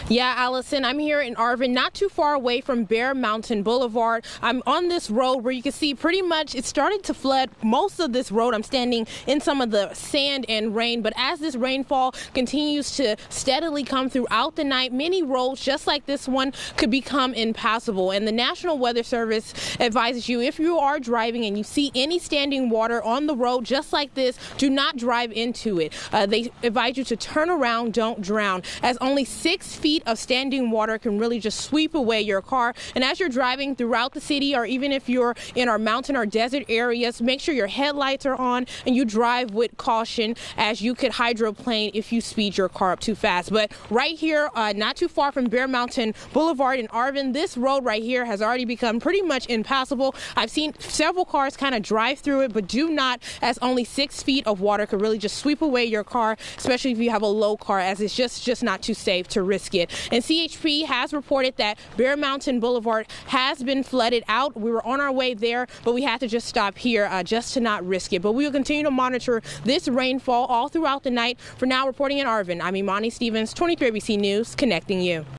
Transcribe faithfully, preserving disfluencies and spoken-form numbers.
Yeah, Allison, I'm here in Arvin, not too far away from Bear Mountain Boulevard. I'm on this road where you can see pretty much it started to flood most of this road. I'm standing in some of the sand and rain, but as this rainfall continues to steadily come throughout the night, many roads just like this one could become impassable. And the National Weather Service advises you, if you are driving and you see any standing water on the road just like this, do not drive into it. Uh, they advise you to turn around, don't drown, as only six feet of standing water can really just sweep away your car. And as you're driving throughout the city, or even if you're in our mountain or desert areas, make sure your headlights are on and you drive with caution, as you could hydroplane if you speed your car up too fast. But right here, uh, not too far from Bear Mountain Boulevard in Arvin, this road right here has already become pretty much impassable. I've seen several cars kind of drive through it, but do not, as only six feet of water could really just sweep away your car, especially if you have a low car, as it's just just not too safe to risk it. And C H P has reported that Bear Mountain Boulevard has been flooded out. We were on our way there, but we had to just stop here uh, just to not risk it. But we will continue to monitor this rainfall all throughout the night. For now, reporting in Arvin, I'm Imani Stevens, twenty-three A B C News, connecting you.